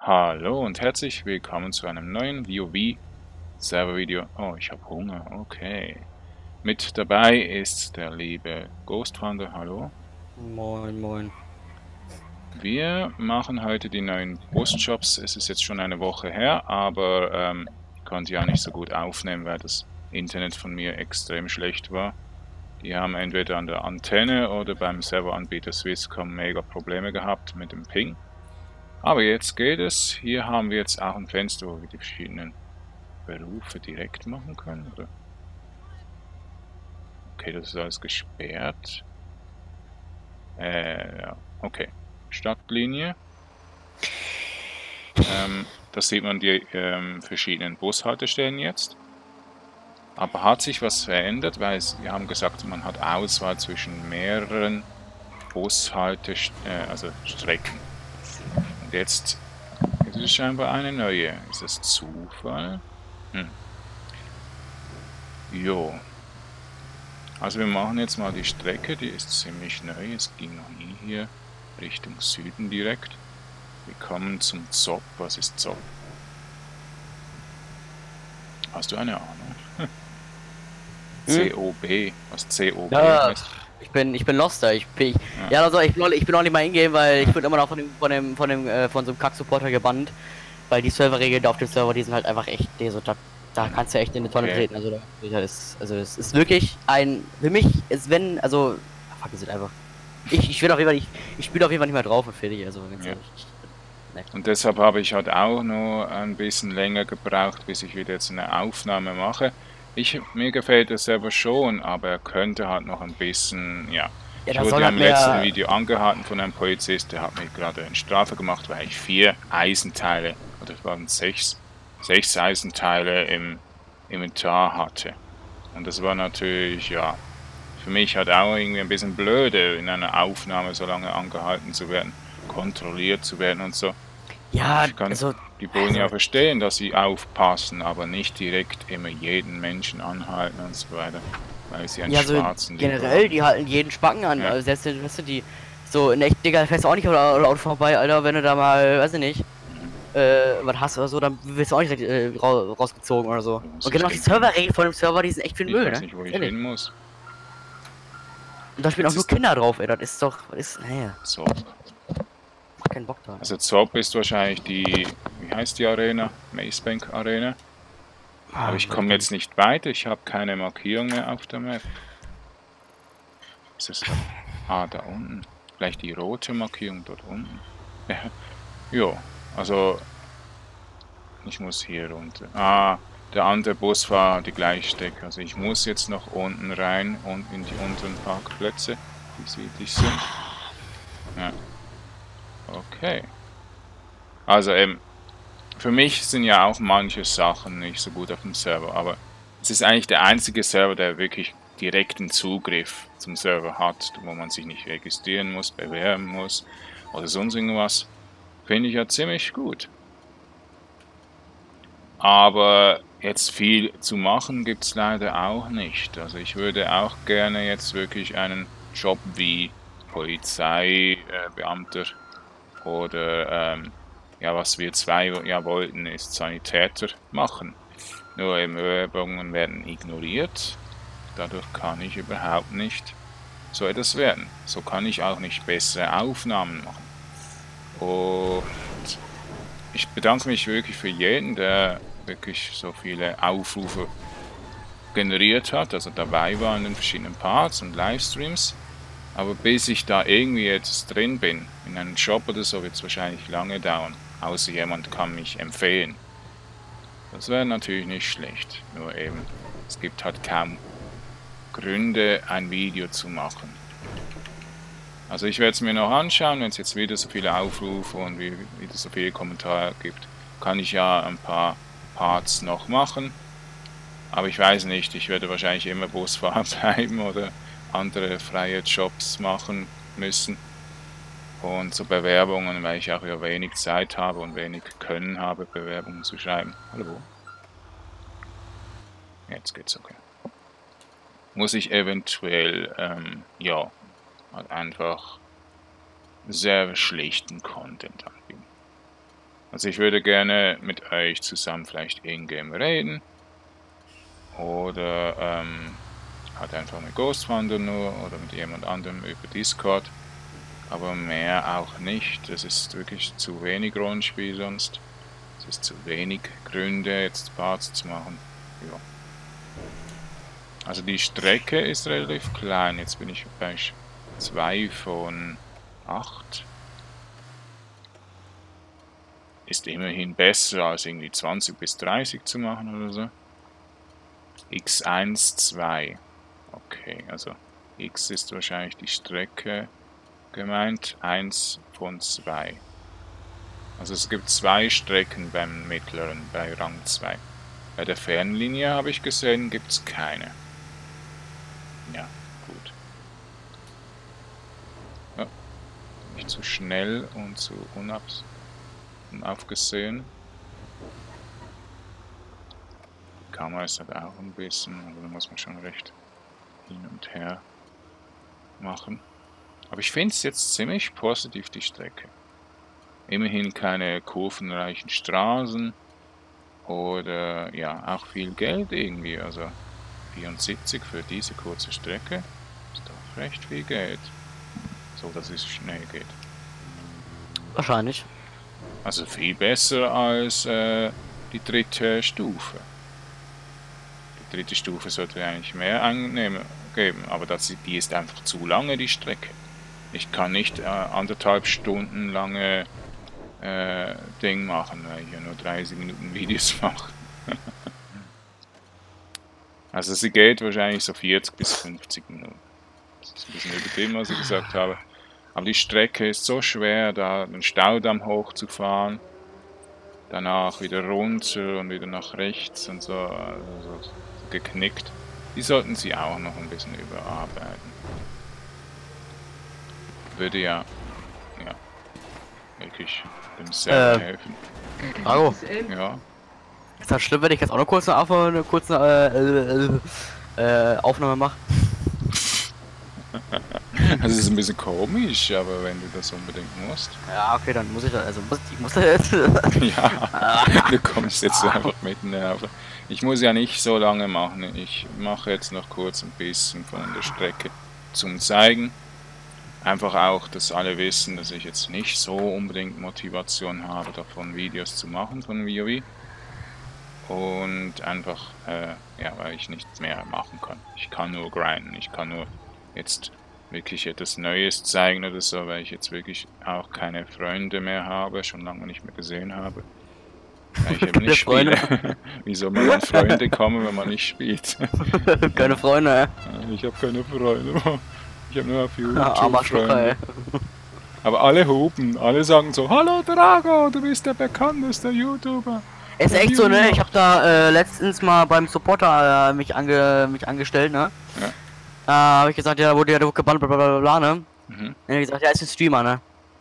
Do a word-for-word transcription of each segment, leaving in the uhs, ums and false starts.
Hallo und herzlich willkommen zu einem neuen WoW Server-Video. Oh, ich habe Hunger. Okay. Mit dabei ist der liebe Ghostfunder. Hallo. Moin, moin. Wir machen heute die neuen Bossjobs. Es ist jetzt schon eine Woche her, aber ähm, ich konnte ja nicht so gut aufnehmen, weil das Internet von mir extrem schlecht war. Die haben entweder an der Antenne oder beim Serveranbieter Swisscom mega Probleme gehabt mit dem Ping. Aber jetzt geht es. Hier haben wir jetzt auch ein Fenster, wo wir die verschiedenen Berufe direkt machen können, oder? Okay, das ist alles gesperrt. Äh, ja, okay. Stadtlinie. Ähm, da sieht man die ähm, verschiedenen Bushaltestellen jetzt. Aber hat sich was verändert, weil es, wir haben gesagt, man hat Auswahl zwischen mehreren Bushaltestellen, äh, also Strecken. Und jetzt ist es scheinbar eine neue. Ist das Zufall? Hm. Jo. Also wir machen jetzt mal die Strecke, die ist ziemlich neu. Es ging nie hier Richtung Süden direkt. Wir kommen zum Zopp. Was ist Zopp? Hast du eine Ahnung? Hm? C O B. Was C O B Ja, heißt? ich bin, ich bin lost da. Ich bin, Ja, ja, also ich bin, auch- ich bin auch nicht mal hingehen, weil ich ja, bin immer noch von dem, von dem, von dem, äh, von so einem Kack-Supporter gebannt, weil die Serverregeln da auf dem Server, die sind halt einfach echt, nee, so, da, da hm, kannst du echt in eine Tonne okay. treten. Also, da, ja, das, also, es ist wirklich ein, für mich ist, wenn, also, fuck, es ist einfach. Ich, ich will auf jeden Fall nicht, ich spiele auf jeden Fall nicht mehr drauf und fertig, also, ganz Ja. ehrlich. Ich, ne. Und deshalb habe ich halt auch noch ein bisschen länger gebraucht, bis ich wieder jetzt eine Aufnahme mache. Ich, mir gefällt es selber schon, aber er könnte halt noch ein bisschen, ja. Ja, Ich da wurde soll ja halt im letzten mehr, Video angehalten von einem Polizist, der hat mir gerade eine Strafe gemacht, weil ich vier Eisenteile, oder es waren sechs, sechs Eisenteile im Inventar hatte. Und das war natürlich, ja, für mich halt auch irgendwie ein bisschen blöde, in einer Aufnahme so lange angehalten zu werden, kontrolliert zu werden und so. ja, Ich kann also, die Bullen also, ja verstehen, dass sie aufpassen, aber nicht direkt immer jeden Menschen anhalten und so weiter, weil sie einen ja, so Schwarzen lieber generell, haben. die halten jeden Spacken an. Ja. Also selbst wenn, weißt du, die so in echt, Digga, fährst du auch nicht oder Auto vorbei, Alter, wenn du da mal, weiß ich nicht, Mhm. äh, was hast oder so, dann wirst du auch nicht direkt äh, ra rausgezogen oder so. Wo muss Und ich genau die denn hin? Serverregeln von dem Server, die sind echt für den Ich Müll, weiß ne? nicht, wo Ganz ich ehrlich. hin muss. Und da spielen auch Jetzt nur ist Kinder drauf, ey. Das ist doch, was ist, nee, Zopp. mach keinen Bock da, ey. Also Zopp ist wahrscheinlich die, wie heißt die Arena? Macebank Arena. Aber Ah, ich weiß ich komme gar jetzt nicht. nicht weiter, ich habe keine Markierung mehr auf der Map. Ist das da? Ah, da unten. Vielleicht die rote Markierung dort unten. Ja, jo, also ich muss hier runter. Ah, der andere Busfahrer hat die gleiche Strecke. Also ich muss jetzt noch unten rein und in die unteren Parkplätze, die südlich sind. Ja, okay. Also ähm, für mich sind ja auch manche Sachen nicht so gut auf dem Server, aber es ist eigentlich der einzige Server, der wirklich direkten Zugriff zum Server hat, wo man sich nicht registrieren muss, bewerben muss oder sonst irgendwas. Finde ich ja ziemlich gut. Aber jetzt viel zu machen gibt's leider auch nicht. Also ich würde auch gerne jetzt wirklich einen Job wie Polizeibeamter oder ähm, ja, was wir zwei ja wollten, ist Sanitäter machen. Nur eben Bewerbungen werden ignoriert. Dadurch kann ich überhaupt nicht so etwas werden. So kann ich auch nicht bessere Aufnahmen machen. Und ich bedanke mich wirklich für jeden, der wirklich so viele Aufrufe generiert hat, also dabei war in den verschiedenen Parts und Livestreams. Aber bis ich da irgendwie jetzt drin bin, in einem Job oder so, wird es wahrscheinlich lange dauern. Außer jemand kann mich empfehlen. Das wäre natürlich nicht schlecht. Nur eben, es gibt halt kaum Gründe, ein Video zu machen. Also ich werde es mir noch anschauen, wenn es jetzt wieder so viele Aufrufe und wieder so viele Kommentare gibt, kann ich ja ein paar Parts noch machen. Aber ich weiß nicht, ich werde wahrscheinlich immer Busfahrer bleiben oder andere freie Jobs machen müssen. Und so Bewerbungen, weil ich auch ja wenig Zeit habe und wenig Können habe, Bewerbungen zu schreiben. Hallo? Jetzt geht's okay. Muss ich eventuell, ähm, ja, halt einfach sehr schlichten Content anbieten. Also ich würde gerne mit euch zusammen vielleicht in-game reden. Oder ähm, halt einfach mit Ghostwander nur oder mit jemand anderem über Discord. Aber mehr auch nicht. Das ist wirklich zu wenig Rollenspiel sonst. Es ist zu wenig Gründe, jetzt Parts zu machen. Ja. Also die Strecke ist relativ klein. Jetzt bin ich bei zwei von acht. Ist immerhin besser als irgendwie zwanzig bis dreißig zu machen oder so. x eins, zwei. Okay, also x ist wahrscheinlich die Strecke gemeint. eins von zwei. Also es gibt zwei Strecken beim mittleren, bei Rang zwei. Bei der Fernlinie habe ich gesehen, gibt es keine. Ja, gut. Ja, nicht zu schnell und zu unaus unaufgesehen. Die Kamera ist halt auch ein bisschen, also da muss man schon recht hin und her machen. Aber ich finde es jetzt ziemlich positiv, die Strecke. Immerhin keine kurvenreichen Straßen oder ja, auch viel Geld irgendwie. Also vierundsiebzig für diese kurze Strecke ist doch recht viel Geld. So, dass es schnell geht. Wahrscheinlich. Also viel besser als äh, die dritte Stufe. Die dritte Stufe sollte eigentlich mehr annehmen, geben, aber das, die ist einfach zu lange, die Strecke. Ich kann nicht äh, anderthalb Stunden lange äh, Ding machen, weil ich ja nur dreißig Minuten Videos mache. Also sie geht wahrscheinlich so vierzig bis fünfzig Minuten. Das ist ein bisschen übertrieben, was ich gesagt habe. Aber die Strecke ist so schwer, da den Staudamm hochzufahren, danach wieder runter und wieder nach rechts und so, also so geknickt. Die sollten sie auch noch ein bisschen überarbeiten. Würde ja, ja, wirklich dem Server Äh. helfen. Hallo. Ja. Ist das schlimm, wenn ich jetzt auch eine kurze, Auf eine kurze äh, äh, äh, Aufnahme mache? Das ist ein bisschen komisch, aber wenn du das unbedingt musst. Ja, okay, dann muss ich das, also muss ich muss das jetzt. Ja, du kommst jetzt einfach mit Nerven. Ich muss ja nicht so lange machen. Ich mache jetzt noch kurz ein bisschen von der Strecke zum Zeigen. Einfach auch, dass alle wissen, dass ich jetzt nicht so unbedingt Motivation habe, davon Videos zu machen von WoW. Und einfach, äh, ja, weil ich nichts mehr machen kann. Ich kann nur grinden, ich kann nur jetzt wirklich etwas Neues zeigen oder so, weil ich jetzt wirklich auch keine Freunde mehr habe, schon lange nicht mehr gesehen habe. Weil ich eben nicht spiele. Wie soll man an Freunde kommen, wenn man nicht spielt? Keine Freunde, ja. Ich habe keine Freunde. Ich habe nur auf YouTube ja, Freunde. Aber alle hupen, alle sagen so, hallo Drago, du bist der bekannteste YouTuber. Ist der echt so, ne? Ich habe da äh, letztens mal beim Supporter äh, mich, ange mich angestellt, ne? Ja. Da äh, habe ich gesagt, ja, da wurde ja der gebannt, bla bla bla, ne? Mhm. Er hat gesagt, ja, ist ein Streamer, ne?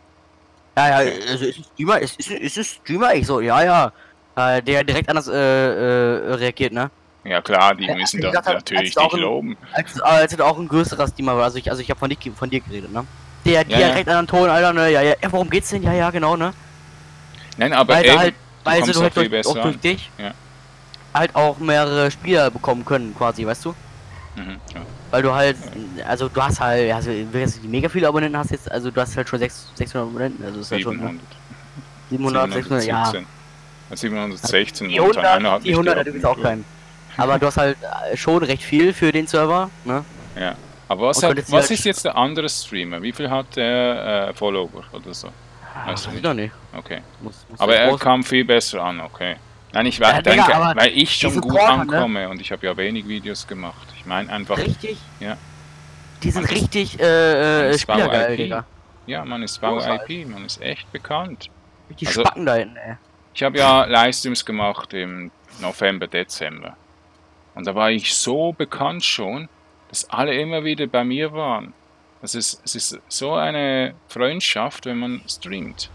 Ja, ja, also ist ein Streamer, ist, ist, ist ein Streamer? Ich so, ja, ja. Äh, der direkt anders äh, äh, reagiert, ne? Ja klar, die Ja, müssen als doch ich gesagt natürlich hab, als dich auch ein- loben. Als, als er auch ein größerer Streamer war, also ich, also ich habe von, dir- von dir geredet, ne? Der hat Ja, ja. direkt einen Ton, Alter, ne? Ja, ja, ja, worum geht's denn? Ja, ja, genau, ne? Nein, aber Weil eben, sie halt, weil sie kommst halt auch viel durch, auch besser durch an. dich Ja. halt auch mehrere Spieler bekommen können, quasi, weißt du? Mhm, ja. Weil du halt, also du hast halt, also ich will jetzt nicht mega viele Abonnenten hast jetzt, also du hast halt schon sechs, sechshundert Abonnenten, also ist halt schon, ne? siebenhundert. siebenhundert, sechshundert, ja. siebenhundertsechzehn Die momentan. Einer hundert, hat die mich hundert hat übrigens auch gelobt. keinen. Aber du hast halt äh, schon recht viel für den Server, ne? Ja. Aber was, Und hat, könntest was halt- ist jetzt der andere Streamer? Wie viel hat der äh, Follower oder so? Weißt du ich nicht? noch nicht. Okay. Muss, muss Aber ich er raus- kam viel besser an, okay. Nein, ich Ja, ja, Digga, denke, aber weil ich schon die gut Supporter, ne? ankomme und ich habe ja wenig Videos gemacht. Ich meine einfach, Richtig? ja. Die sind Man ist- richtig man äh, äh, ist spielergeil, V I P. Digga. Ja, man ist Großartig. V I P, man ist echt bekannt. Die Also- Spacken da hinten, ey. Ich habe ja Livestreams gemacht im November, Dezember. Und da war ich so bekannt schon, dass alle immer wieder bei mir waren. Es ist, es ist so eine Freundschaft, wenn man streamt.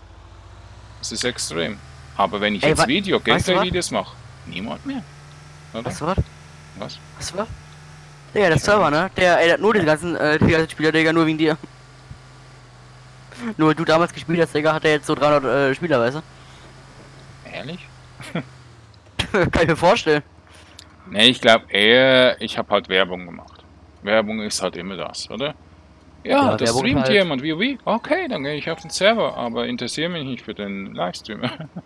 Es ist extrem. Aber wenn ich Ey, jetzt wa- Video, weißt du Gameplay-Videos mache, niemand mehr. Oder? Was war? Was? Was war? Digga, der Server, ne? Der, ey, der hat nur den ganzen, äh, die ganzen Spieler, Digga, nur wegen dir. Nur weil du damals gespielt hast, Digga, hat er jetzt so dreihundert äh, Spieler, weißt du? Ehrlich? Kann ich mir vorstellen. Ne, ich glaube eher, ich habe halt Werbung gemacht. Werbung ist halt immer das, oder? Ja, Ja, da Werbung streamt halt. jemand, wie, wie? Okay, dann gehe ich auf den Server, aber interessiere mich nicht für den Livestream.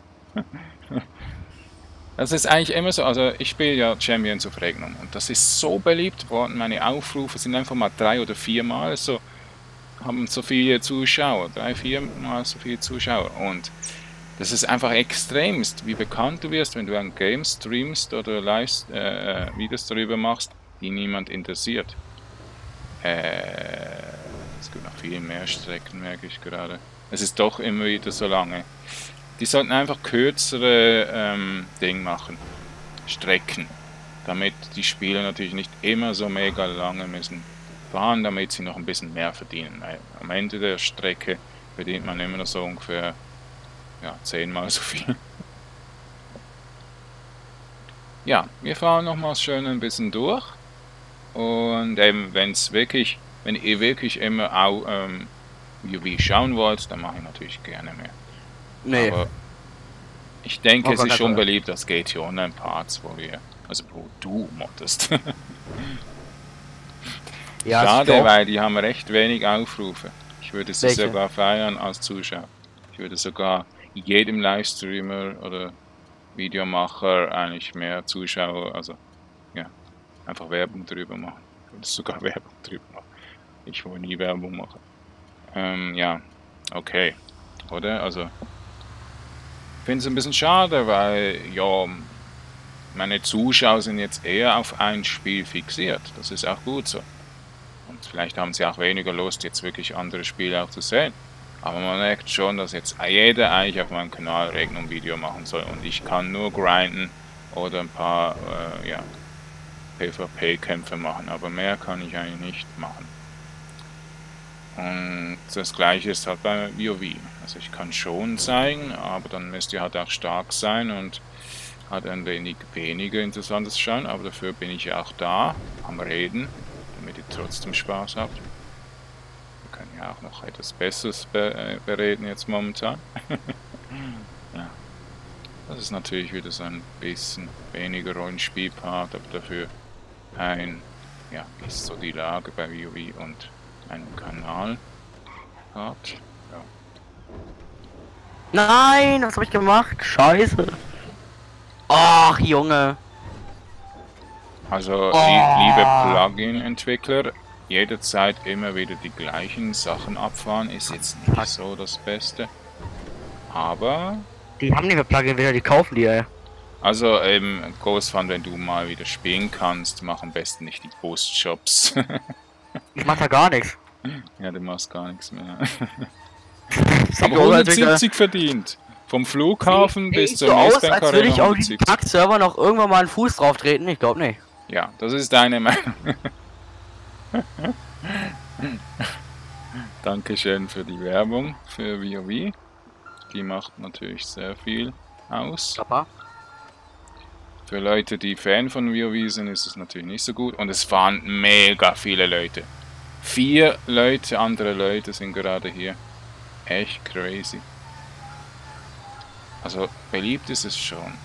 Das ist eigentlich immer so, also ich spiele ja Champions of Regnum und das ist so beliebt worden, meine Aufrufe sind einfach mal drei oder vier Mal so, haben so viele Zuschauer, drei, vier Mal so viele Zuschauer und das ist einfach extremst, wie bekannt du wirst, wenn du ein Game streamst oder live äh, Videos darüber machst, die niemand interessiert. Äh, es gibt noch viel mehr Strecken, merke ich gerade. Es ist doch immer wieder so lange. Die sollten einfach kürzere ähm, Ding machen, Strecken, damit die Spieler natürlich nicht immer so mega lange müssen fahren, damit sie noch ein bisschen mehr verdienen. Weil am Ende der Strecke verdient man immer noch so ungefähr ja, zehnmal so viel. Ja, wir fahren nochmals schön ein bisschen durch und eben, wenn es wirklich, wenn ihr wirklich immer auch ähm, WoW schauen wollt, dann mache ich natürlich gerne mehr. Nee. Aber ich denke, Oh, es ist schon Gott. beliebt, das G T Online Parts, wo wir, also wo du moddest. Ja, Schade, weil die haben recht wenig Aufrufe. Ich würde sie Welche? sogar feiern als Zuschauer. Ich würde sogar jedem Livestreamer oder Videomacher eigentlich mehr Zuschauer, also ja, einfach Werbung drüber machen. Ich würde sogar Werbung drüber machen. Ich will nie Werbung machen. Ähm, ja, okay. Oder? Also ich finde es ein bisschen schade, weil, ja, meine Zuschauer sind jetzt eher auf ein Spiel fixiert. Das ist auch gut so. Und vielleicht haben sie auch weniger Lust, jetzt wirklich andere Spiele auch zu sehen. Aber man merkt schon, dass jetzt jeder eigentlich auf meinem Kanal Regnum Video machen soll. Und ich kann nur grinden oder ein paar, äh, ja, PvP-Kämpfe machen. Aber mehr kann ich eigentlich nicht machen. Und das gleiche ist halt bei WoW. Also ich kann schon zeigen, aber dann müsst ihr halt auch stark sein und halt ein wenig weniger interessantes schauen. Aber dafür bin ich ja auch da, am Reden, damit ihr trotzdem Spaß habt. Wir können ja auch noch etwas Besseres be äh, bereden jetzt momentan. Ja. Das ist natürlich wieder so ein bisschen weniger Rollenspielpart, aber dafür ein, ja, ist so die Lage bei WoW und einen Kanal hat. Ja. Nein, was habe ich gemacht? Scheiße. Ach, Junge. Also, Oh. li liebe Plugin-Entwickler, jederzeit immer wieder die gleichen Sachen abfahren, ist jetzt nicht so das Beste. Aber, Die haben nicht mehr Plugin wieder, die kaufen die, ey. also eben, Ghost Fun, wenn du mal wieder spielen kannst, mach am besten nicht die Post-Jobs. Ich mach da gar nichts. Ja, du machst gar nichts mehr. Sieht Aber so aus, als würde ich da- hundertsiebzig verdient. Vom Flughafen Sieht bis nicht zur so aus, Macebank als würde ich Arena auf diesen hundertsiebzig. Kack-Server noch irgendwann mal einen Fuß drauf treten. Ich glaube nicht. Ja, das ist deine Meinung. Dankeschön für die Werbung für WoW. Die macht natürlich sehr viel aus. Papa. Für Leute, die Fan von WoW sind, ist es natürlich nicht so gut. Und es fahren mega viele Leute. Vier Leute, andere Leute sind gerade hier. Echt crazy. Also beliebt ist es schon.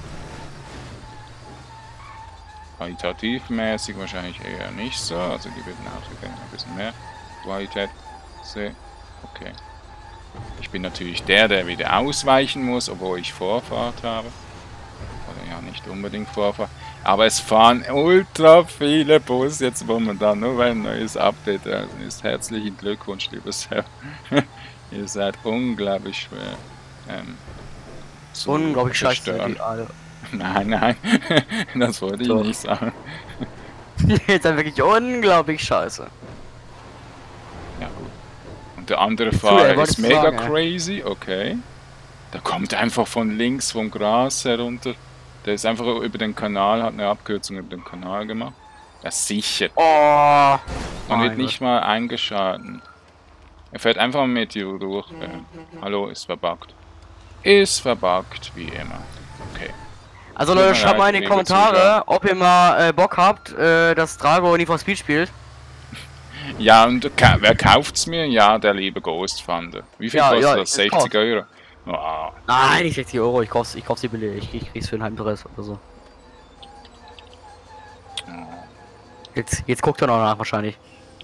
Qualitativmäßig wahrscheinlich eher nicht so. Also die würden auch gerne ein bisschen mehr Qualität sehen. Okay. Ich bin natürlich der, der wieder ausweichen muss, obwohl ich Vorfahrt habe. Oder ja, nicht unbedingt Vorfahrt. Aber es fahren ultra viele Busse jetzt momentan, nur weil ein neues Update da ist. Herzlichen Glückwunsch, lieber Server. Ihr seid unglaublich schwer. Ähm, zu Unglaublich scheiße. zerstören. Die alle. Nein, nein, das wollte ich Doch. nicht sagen. Jetzt sind wirklich unglaublich scheiße. Ja gut. Und der andere Zu, Fahrer er wollte ist mega sagen, ja. crazy, okay. Der kommt einfach von links vom Gras herunter. Der ist einfach über den Kanal, hat eine Abkürzung über den Kanal gemacht. Ja sicher. Oh. Man Mein wird nicht mal eingeschalten. Er fährt einfach ein Meteor durch. Äh, hallo, ist verbuggt. Ist verbuggt, wie immer. Okay. Also Tut mir Leute, schreibt leid, mal in die liebe Kommentare, Zuschauer. ob ihr mal äh, Bock habt, äh, dass Drago Need for Speed spielt. Ja, und ka wer kauft's mir? Ja, der liebe Ghost Thunder. Wie viel Ja, kostet ja, das? es sechzig kauft. Euro. Oh. Nein, nicht sechzig Euro, ich kauf's, ich kauf sie billig, ich, ich krieg's für einen halben Preis oder so. Jetzt, jetzt guckt er noch nach wahrscheinlich.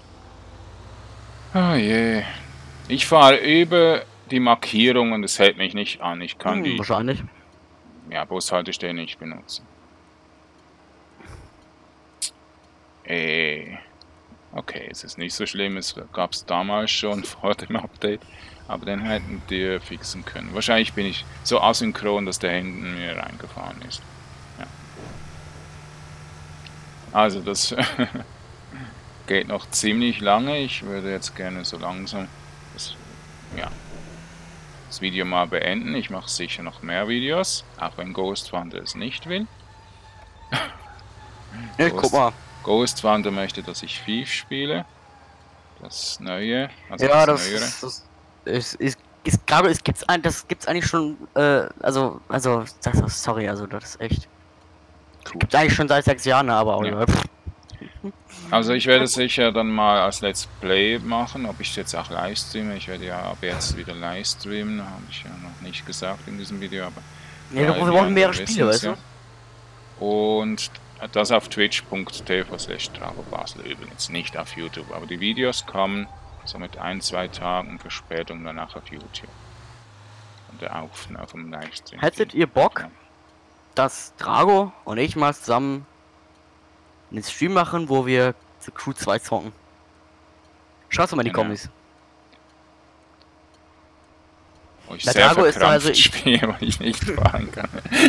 Oh je. Ich fahre über die Markierung und es hält mich nicht an. Ich kann Hm, die wahrscheinlich. ja, Bushaltestelle nicht benutzen. Äh. Okay, es ist nicht so schlimm. Es gab es damals schon vor dem Update. Aber den hätten die fixen können. Wahrscheinlich bin ich so asynchron, dass der hinten mir reingefahren ist. Ja. Also das geht noch ziemlich lange. Ich würde jetzt gerne so langsam das, ja, das Video mal beenden. Ich mache sicher noch mehr Videos, auch wenn Ghostwander es nicht will. Ja, Ghost, guck mal. Ghostwander möchte, dass ich Thief spiele. Das neue, also Ja, das, das, neuere. das, das ist, ist, ist gerade, es gibt's ein, das gibt's eigentlich schon, äh, also, also, das, das, sorry, also, das ist echt. Cool. Gibt's eigentlich schon seit sechs Jahren, aber auch, Ja. ja. Also ich werde sicher dann mal als Let's Play machen, ob ich jetzt auch live streame. Ich werde ja ab jetzt wieder live streamen, habe ich ja noch nicht gesagt in diesem Video, aber Ja, wir brauchen mehrere Spiele, weißt ja. du? Und das auf twitch punkt t v slash dragobasel übrigens, nicht auf YouTube. Aber die Videos kommen so mit ein, zwei Tagen Verspätung danach auf YouTube. Und der auf, auf dem Livestream. Hättet ihr Bock, Ja. dass Drago und ich mal zusammen einen Stream machen, wo wir The Crew zwei zocken? Schaut mal in die Genau. Kommis. Wo ich Der sehr Drago ist da, verkrampft also ich- spiele, weil ich nicht fahren kann.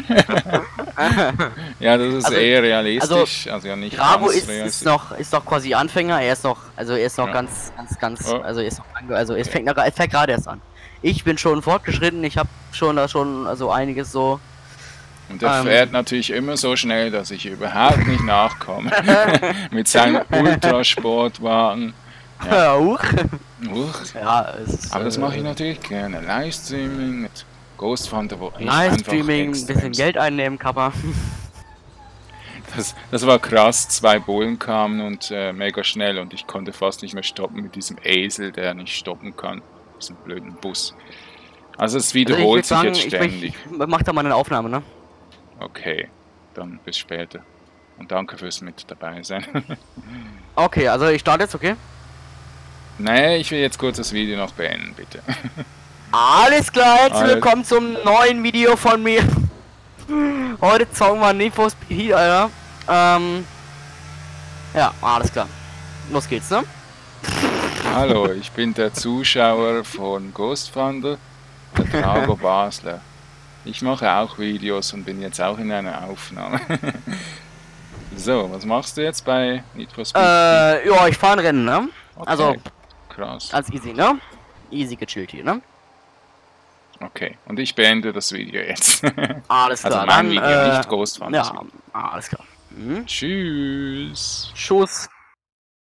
Ja, das ist Also, eher realistisch, also, ja nicht Drago ganz ist, ist realistisch. noch ist noch quasi Anfänger, er ist noch, also er ist noch Ja. ganz, ganz, ganz, Ja. also er ist noch, ange- also es fängt, noch- es fängt gerade erst an. Ich bin schon fortgeschritten, ich habe schon da schon, also einiges so. Und er ähm, fährt natürlich immer so schnell, dass ich überhaupt nicht nachkomme. Mit seinem Ultrasportwagen. Ja. Huch. Uch. Ja, es ist, Aber das äh, mache ich natürlich gerne. Livestreaming mit Ghostwander, wo ich einfach Livestreaming, ein bisschen extremst- Geld einnehmen, Kappa. Das, das war krass, zwei Bullen kamen und äh, mega schnell und ich konnte fast nicht mehr stoppen mit diesem Esel, der nicht stoppen kann. Diesem blöden Bus. Also es Also ich wiederholt würd sich sagen, jetzt ich, ständig. ich mach da mal eine Aufnahme, ne? Okay, dann bis später. Und danke fürs mit dabei sein. Okay, also ich starte jetzt, okay? Nee, ich will jetzt kurz das Video noch beenden, bitte. Alles klar, herzlich Alles- willkommen zum neuen Video von mir. Heute zocken wir Need for Speed, Alter. Ähm, ja, alles klar. Los geht's, ne? Hallo, ich bin der Zuschauer von Ghostwander, der Drago Basler. Ich mache auch Videos und bin jetzt auch in einer Aufnahme. So, was machst du jetzt bei Need for Speed? Äh, ja, ich fahre ein Rennen, ne? Okay, Also, krass. ganz easy, ne? Easy gechillt hier, ne? Okay, und ich beende das Video jetzt. Alles Also klar, mein dann, Video, äh, nicht Ghostwander. ja, alles klar. Mhm. Tschüss. Schuss.